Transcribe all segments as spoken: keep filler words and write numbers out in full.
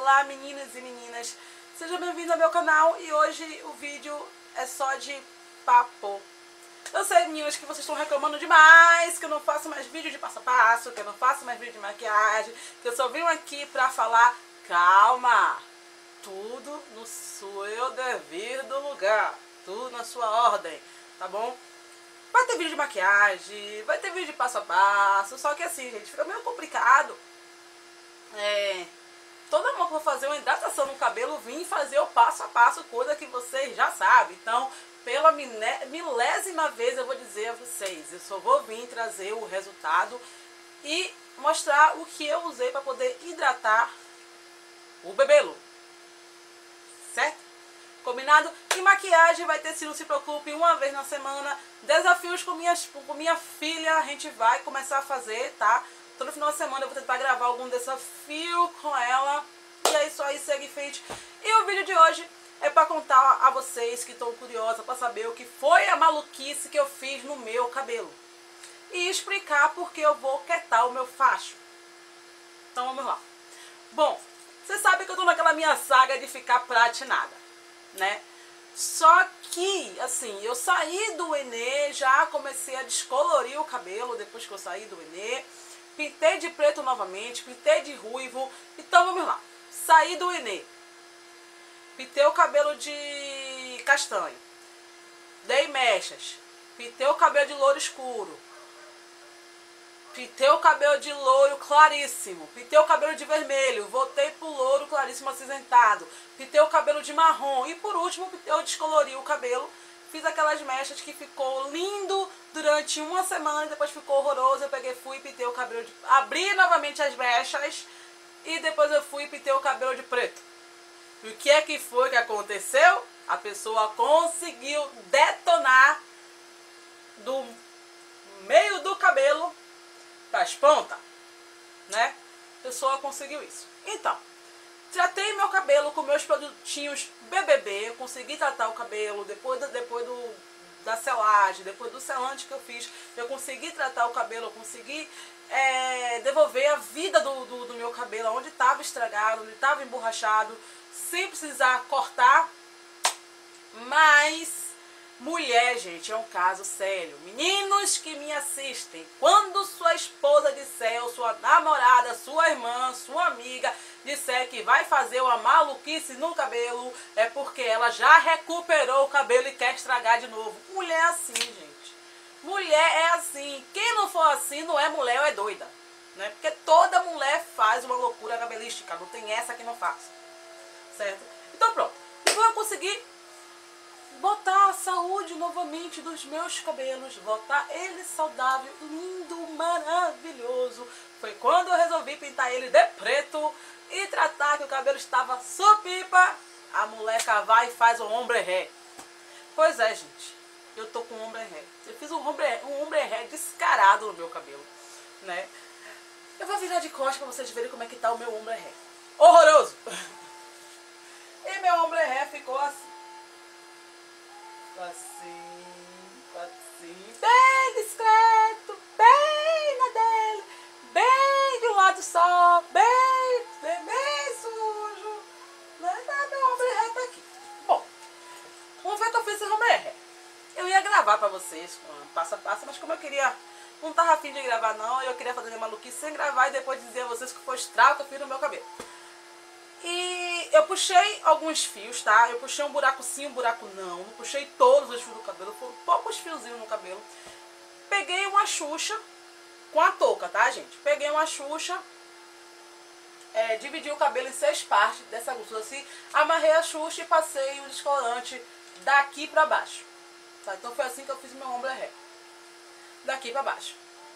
Olá meninos e meninas, sejam bem-vindos ao meu canal e hoje o vídeo é só de papo. Eu sei, meninas, que vocês estão reclamando demais que eu não faço mais vídeo de passo a passo, que eu não faço mais vídeo de maquiagem, que eu só vim aqui pra falar. Calma, tudo no seu devido lugar, tudo na sua ordem, tá bom? Vai ter vídeo de maquiagem, vai ter vídeo de passo a passo, só que assim, gente, fica meio complicado. É, toda vez que eu vou fazer uma hidratação no cabelo, vim fazer o passo a passo, coisa que vocês já sabem. Então, pela milésima vez eu vou dizer a vocês, eu só vou vir trazer o resultado e mostrar o que eu usei para poder hidratar o bebelo, certo? Combinado? E maquiagem vai ter, se não se preocupe, uma vez na semana. Desafios com, minhas, com minha filha, a gente vai começar a fazer, tá? Todo final de semana eu vou tentar gravar algum desafio com ela. E é isso aí, segue em frente. E o vídeo de hoje é para contar a vocês que estão curiosos para saber o que foi a maluquice que eu fiz no meu cabelo. E explicar porque eu vou quitar o meu facho. Então vamos lá. Bom, você sabe que eu tô naquela minha saga de ficar platinada, né? Só que, assim, eu saí do Enê, já comecei a descolorir o cabelo depois que eu saí do Enê. Pintei de preto novamente, pintei de ruivo. Então vamos lá. Saí do Enê. Pintei o cabelo de castanho. Dei mechas. Pintei o cabelo de louro escuro. Pintei o cabelo de louro claríssimo. Pintei o cabelo de vermelho. Voltei pro louro claríssimo acinzentado. Pintei o cabelo de marrom. E por último, eu descolori o cabelo. Fiz aquelas mechas que ficou lindo durante uma semana. Depois ficou horroroso. Eu peguei, fui e pintei o cabelo de... Abri novamente as mechas. E depois eu fui e pintei o cabelo de preto. E o que é que foi que aconteceu? A pessoa conseguiu detonar do meio do cabelo para as pontas, né? A pessoa conseguiu isso. Então, tratei meu cabelo com meus produtinhos B B B. Eu consegui tratar o cabelo depois, do, depois do, da selagem, depois do selante que eu fiz. Eu consegui tratar o cabelo, eu consegui é, devolver a vida do, do, do meu cabelo, onde estava estragado, onde estava emborrachado, sem precisar cortar. Mas mulher, gente, é um caso sério. Meninos que me assistem, quando sua esposa disser, ou sua namorada, sua irmã, sua amiga disser que vai fazer uma maluquice no cabelo, é porque ela já recuperou o cabelo e quer estragar de novo. Mulher é assim, gente. Mulher é assim. Quem não for assim não é mulher ou é doida, né? Porque toda mulher faz uma loucura cabelística. Não tem essa que não faz, certo? Então pronto. Então eu consegui botar a saúde novamente dos meus cabelos, botar ele saudável, lindo, maravilhoso. Foi quando eu resolvi pintar ele de preto e tratar que o cabelo estava supipa. A moleca vai e faz um ombre ré. Pois é, gente, eu tô com um ombre ré. Eu fiz um ombre, um ombre ré descarado no meu cabelo, né? Eu vou virar de costas pra vocês verem como é que tá o meu ombre ré. Horroroso! E meu ombre ré ficou assim. Assim, assim, bem discreto, bem na dele, bem de um lado só, bem, bem, bem sujo, né? Meu ombre ré tá aqui. Bom, vamos ver o que eu fiz esse ombre ré. Eu ia gravar pra vocês, passo a passo, mas como eu queria, não tava afim de gravar não, eu queria fazer minha maluquice sem gravar e depois dizer a vocês que foi o estrago que eu fiz no meu cabelo. E eu puxei alguns fios, tá? Eu puxei um buraco sim, um buraco não. Não puxei todos os fios do cabelo, foram poucos fiozinhos no cabelo. Peguei uma xuxa com a touca, tá, gente? Peguei uma xuxa, é, dividi o cabelo em seis partes dessa grossura assim. Amarrei a xuxa e passei o descolorante daqui pra baixo, tá? Então foi assim que eu fiz meu ombre ré, daqui pra baixo.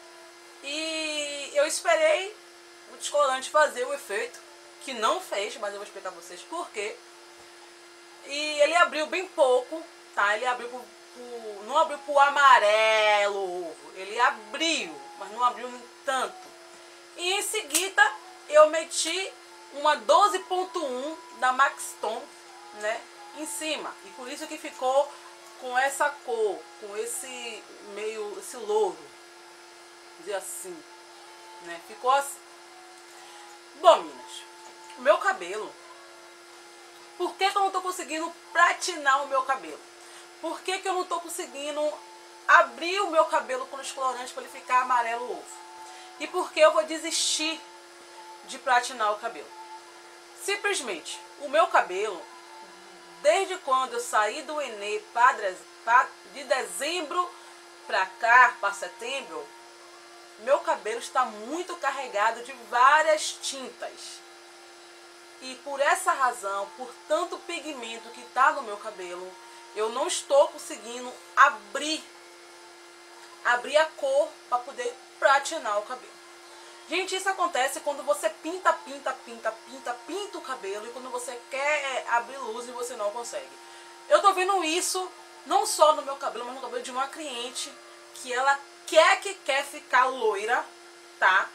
E eu esperei o descolorante fazer o efeito, que não fez, mas eu vou explicar pra vocês por quê. E ele abriu bem pouco, tá? Ele abriu pro, pro, não abriu pro amarelo, ele abriu, mas não abriu tanto. E em seguida eu meti uma doze ponto um da Maxton, né, em cima. E por isso que ficou com essa cor, com esse meio, esse louro, dizer assim, né? Ficou assim. Bom, meninas, o meu cabelo, por que que eu não tô conseguindo platinar o meu cabelo? Por que que eu não tô conseguindo abrir o meu cabelo com descolorante para ele ficar amarelo ovo? E por que eu vou desistir de platinar o cabelo? Simplesmente, o meu cabelo, desde quando eu saí do Enê de dezembro para cá, para setembro, meu cabelo está muito carregado de várias tintas. E por essa razão, por tanto pigmento que está no meu cabelo, eu não estou conseguindo abrir, abrir a cor para poder platinar o cabelo. Gente, isso acontece quando você pinta, pinta, pinta, pinta, pinta o cabelo e quando você quer abrir luz e você não consegue. Eu tô vendo isso não só no meu cabelo, mas no cabelo de uma cliente que ela quer que quer ficar loira, tá?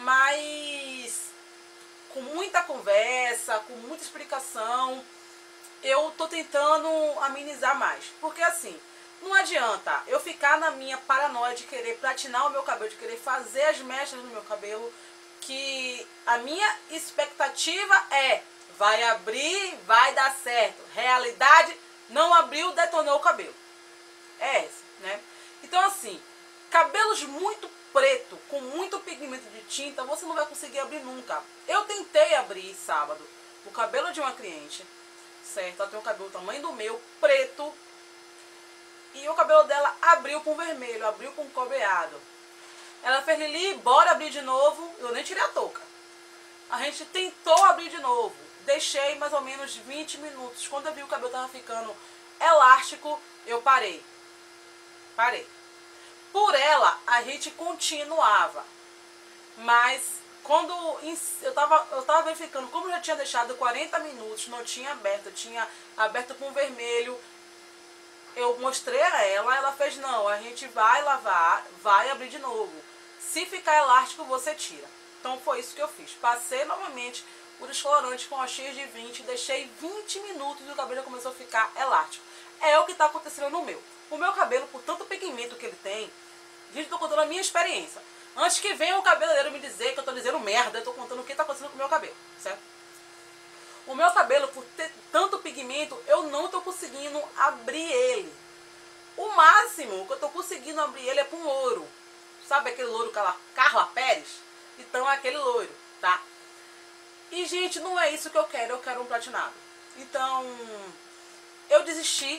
Mas com muita conversa, com muita explicação, eu tô tentando amenizar mais. Porque assim, não adianta eu ficar na minha paranoia de querer platinar o meu cabelo, de querer fazer as mechas no meu cabelo, que a minha expectativa é, vai abrir, vai dar certo. Realidade, não abriu, detonou o cabelo. É essa, né? Então assim, cabelos muito preto, com muito pigmento de tinta, você não vai conseguir abrir nunca. Eu tentei abrir sábado o cabelo de uma cliente, certo? Ela tem um cabelo do tamanho do meu, preto, e o cabelo dela abriu com vermelho, abriu com cobreado. Ela fez, Lili, bora abrir de novo. Eu nem tirei a touca. A gente tentou abrir de novo. Deixei mais ou menos vinte minutos. Quando eu vi o cabelo tava ficando elástico, eu parei. Parei. Por ela, a gente continuava. Mas quando eu tava, eu tava verificando, como eu já tinha deixado quarenta minutos, não tinha aberto, eu tinha aberto com vermelho, eu mostrei a ela, ela fez, não, a gente vai lavar, vai abrir de novo. Se ficar elástico, você tira. Então foi isso que eu fiz. Passei novamente o descolorante com a X de vinte, deixei vinte minutos e o cabelo começou a ficar elástico. É o que está acontecendo no meu. O meu cabelo, por tanto pigmento que ele tem, gente, eu tô contando a minha experiência. Antes que venha o cabeleireiro me dizer que eu tô dizendo merda, eu tô contando o que tá acontecendo com o meu cabelo, certo? O meu cabelo, por ter tanto pigmento, eu não tô conseguindo abrir ele. O máximo que eu tô conseguindo abrir ele é com louro. Sabe aquele louro Carla Pérez? Então é aquele loiro, tá? E, gente, não é isso que eu quero, eu quero um platinado. Então, eu desisti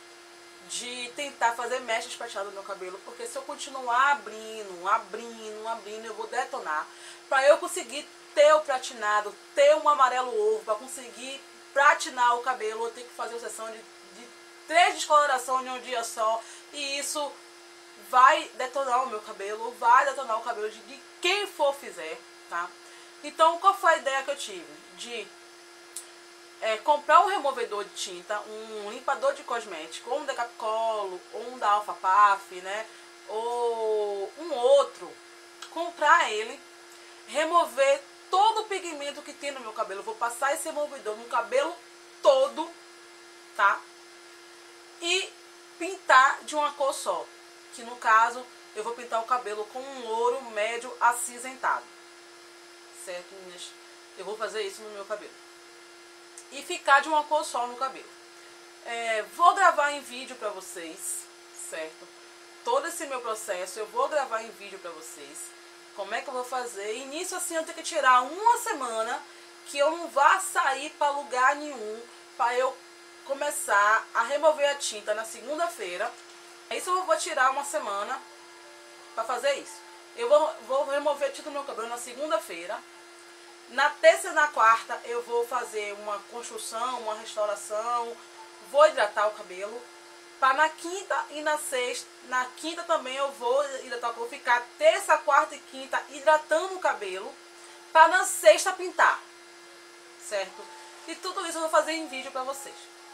de tentar fazer mechas prateadas no meu cabelo, porque se eu continuar abrindo, abrindo, abrindo, eu vou detonar. Pra eu conseguir ter o platinado, ter um amarelo ovo, pra conseguir platinar o cabelo, eu tenho que fazer uma sessão de, de três descolorações em um dia só, e isso vai detonar o meu cabelo, vai detonar o cabelo de, de quem for fizer, tá? Então, qual foi a ideia que eu tive? De é, comprar um removedor de tinta, um limpador de cosmético, ou um Decapcolo, ou um da Alpha Paf, né? Ou um outro. Comprar ele, remover todo o pigmento que tem no meu cabelo. Eu vou passar esse removedor no cabelo todo, tá? E pintar de uma cor só. Que no caso, eu vou pintar o cabelo com um louro médio acinzentado. Certo, meninas? Eu vou fazer isso no meu cabelo. E ficar de uma cor só no cabelo. É, vou gravar em vídeo pra vocês, certo? Todo esse meu processo eu vou gravar em vídeo pra vocês. Como é que eu vou fazer? E nisso assim eu tenho que tirar uma semana que eu não vá sair pra lugar nenhum, pra eu começar a remover a tinta na segunda-feira. Isso eu vou tirar uma semana pra fazer isso. Eu vou, vou remover a tinta do meu cabelo na segunda-feira. Na terça e na quarta eu vou fazer uma construção, uma restauração, vou hidratar o cabelo. Para na quinta e na sexta, na quinta também eu vou hidratar o cabelo, ficar terça, quarta e quinta hidratando o cabelo. Para na sexta pintar, certo? E tudo isso eu vou fazer em vídeo para vocês.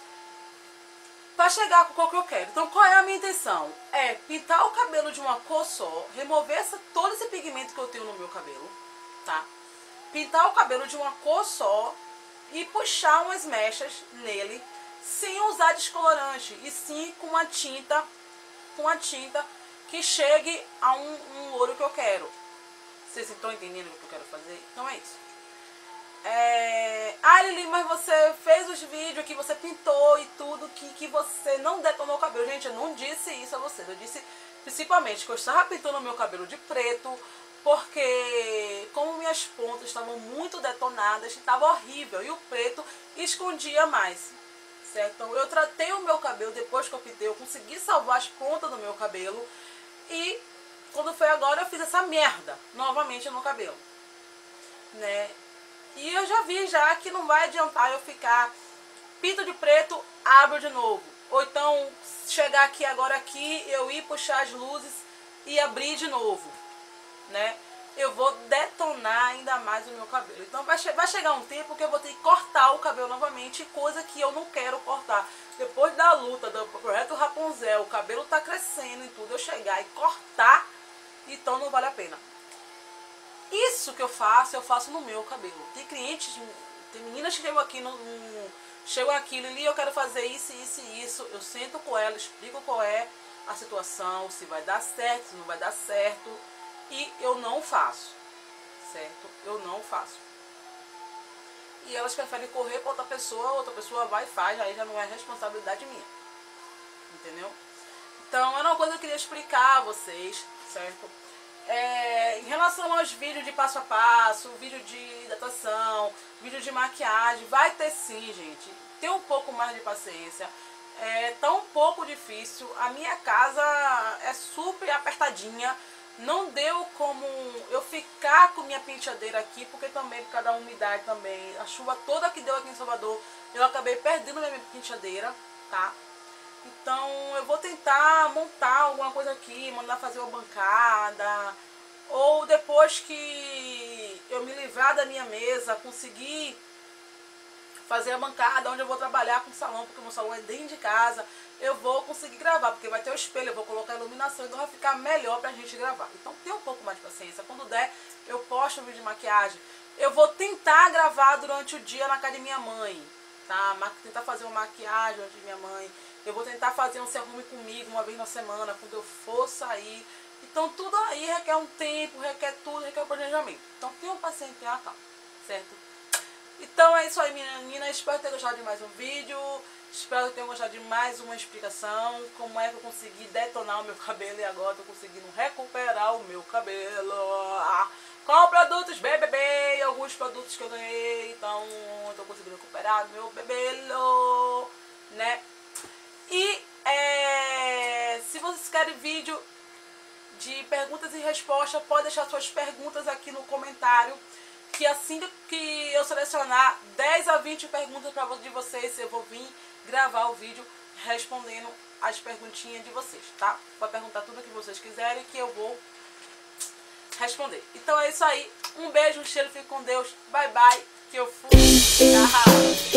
Para chegar com a cor que eu quero. Então qual é a minha intenção? É pintar o cabelo de uma cor só, remover essa, todo esse pigmento que eu tenho no meu cabelo, tá? Pintar o cabelo de uma cor só e puxar umas mechas nele sem usar descolorante e sim com a tinta, com a tinta que chegue a um, um louro que eu quero. Vocês estão entendendo o que eu quero fazer? Então é isso. É... Ah, Lili, mas você fez os vídeos que você pintou e tudo, que, que você não detonou o cabelo. Gente, eu não disse isso a vocês. Eu disse principalmente que eu estava pintando o meu cabelo de preto, porque como minhas pontas estavam muito detonadas, estava horrível. E o preto escondia mais, certo? Então eu tratei o meu cabelo depois que eu pintei, eu consegui salvar as pontas do meu cabelo. E quando foi agora eu fiz essa merda novamente no cabelo, né? E eu já vi já que não vai adiantar eu ficar pinto de preto, abro de novo. Ou então chegar aqui agora aqui, eu ir puxar as luzes e abrir de novo, né? Eu vou detonar ainda mais o meu cabelo. Então vai, che vai chegar um tempo que eu vou ter que cortar o cabelo novamente, coisa que eu não quero cortar. Depois da luta do projeto Rapunzel, o cabelo tá crescendo e tudo, eu chegar e cortar, então não vale a pena. Isso que eu faço, eu faço no meu cabelo. Tem clientes, tem meninas que chegam aqui, no, no, chegam aqui, Lili, eu quero fazer isso, isso e isso. Eu sento com ela, explico qual é a situação, se vai dar certo, se não vai dar certo. E eu não faço, certo? Eu não faço. E elas preferem correr para outra pessoa, outra pessoa vai e faz, aí já não é responsabilidade minha. Entendeu? Então, era uma coisa que eu queria explicar a vocês, certo? É, em relação aos vídeos de passo a passo, vídeo de hidratação, vídeo de maquiagem, vai ter sim, gente. Tem um pouco mais de paciência. É, tá um pouco difícil. A minha casa é super apertadinha. Não deu como eu ficar com minha penteadeira aqui, porque também por causa da umidade também, a chuva toda que deu aqui em Salvador, eu acabei perdendo minha penteadeira, tá? Então eu vou tentar montar alguma coisa aqui, mandar fazer uma bancada, ou depois que eu me livrar da minha mesa, conseguir fazer a bancada onde eu vou trabalhar com o salão, porque o meu salão é dentro de casa, eu vou conseguir gravar, porque vai ter o espelho, eu vou colocar a iluminação, então vai ficar melhor pra gente gravar. Então tem um pouco mais de paciência. Quando der, eu posto um vídeo de maquiagem. Eu vou tentar gravar durante o dia na casa de minha mãe, tá? Tentar fazer uma maquiagem durante minha mãe. Eu vou tentar fazer um se arrume comigo uma vez na semana, quando eu for sair. Então tudo aí requer um tempo, requer tudo, requer um planejamento. Então tenham paciência, tenham calma, certo? Então é isso aí, meninas. Espero ter gostado de mais um vídeo. Espero que tenham gostado de mais uma explicação. Como é que eu consegui detonar o meu cabelo e agora estou conseguindo recuperar o meu cabelo. Com produtos B B B e alguns produtos que eu ganhei. Então estou conseguindo recuperar o meu cabelo, né? E é, se vocês querem vídeo de perguntas e respostas, pode deixar suas perguntas aqui no comentário, que assim que eu selecionar dez a vinte perguntas para de vocês, eu vou vir gravar o vídeo respondendo as perguntinhas de vocês, tá? Pode perguntar tudo o que vocês quiserem que eu vou responder. Então é isso aí. Um beijo, um cheiro, fique com Deus. Bye, bye. Que eu fui. Tchau.